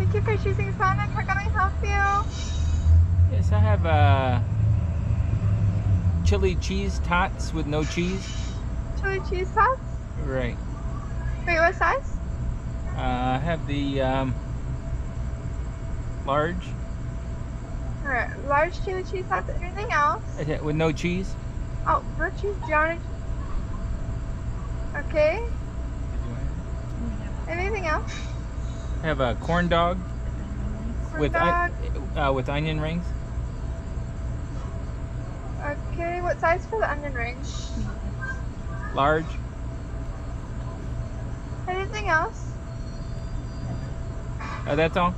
Thank you for choosing Sonic. How can I help you? Yes, I have chili cheese tots with no cheese. Chili cheese sauce? Right. Wait, what size? I have the large Alright, large chili cheese sauce. Anything else? with no cheese. Oh, no cheese. Do you want Okay. Anything else? I have a corn dog Corn dog. with onion rings. Okay, what size for the onion rings? Large. Anything else? That's all.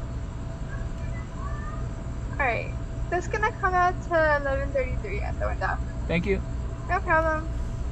Alright. This is gonna come out to 11:33 at the window. Thank you. No problem.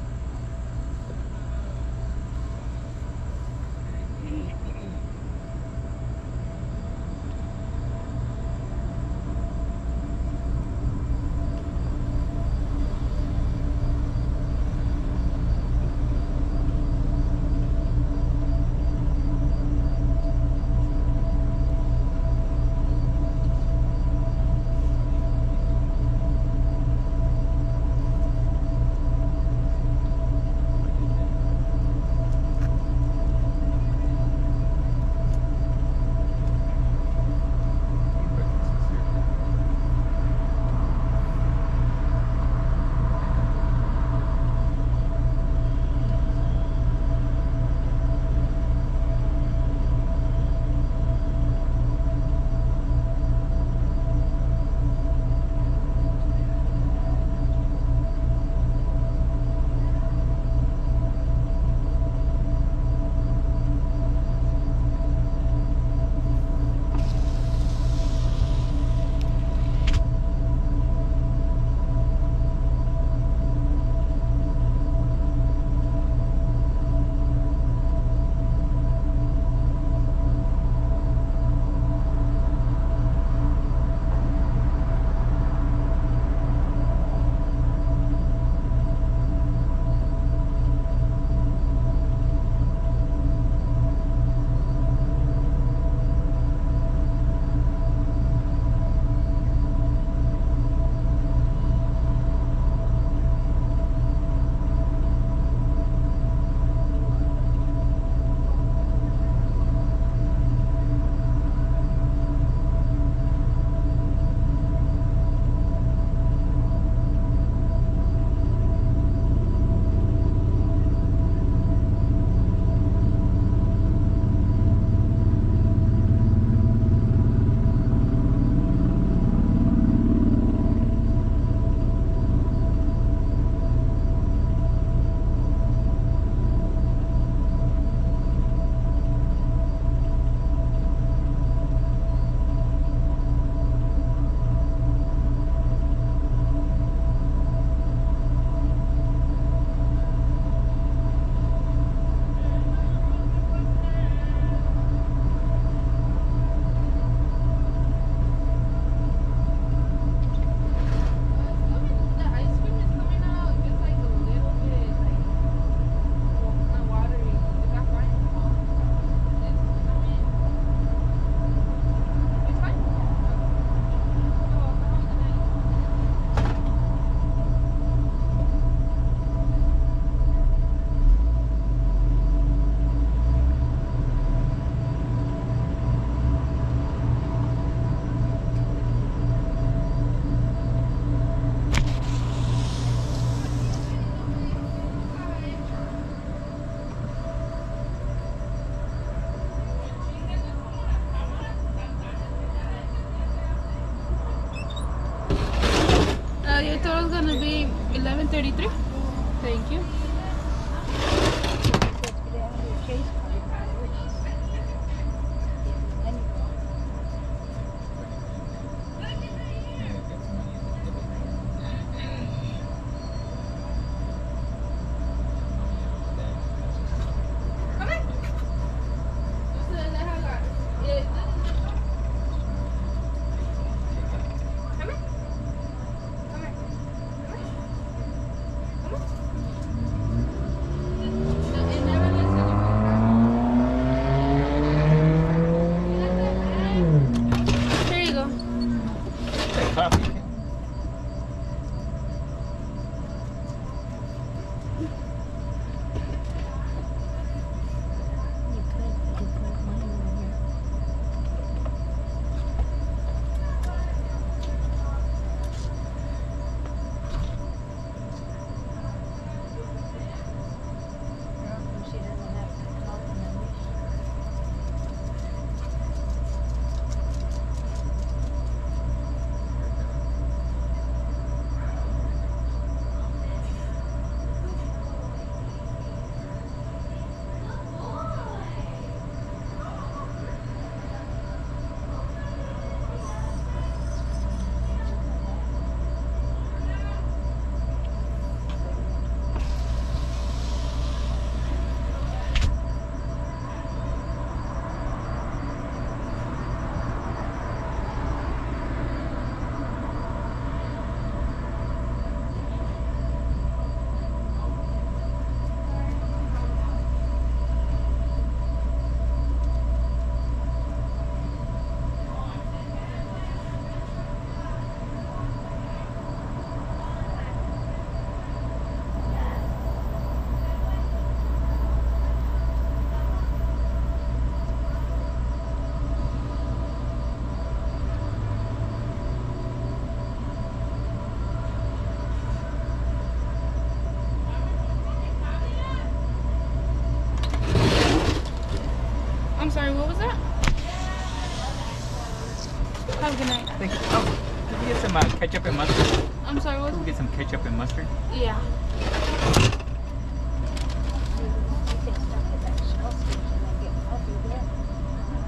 Your total is gonna be 11:33. Thank you. Have a good night. Thank you. Oh, can we get some ketchup and mustard? I'm sorry, what? Can we get some ketchup and mustard? Yeah.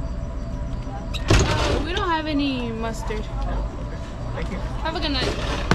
We don't have any mustard. Thank you. Have a good night.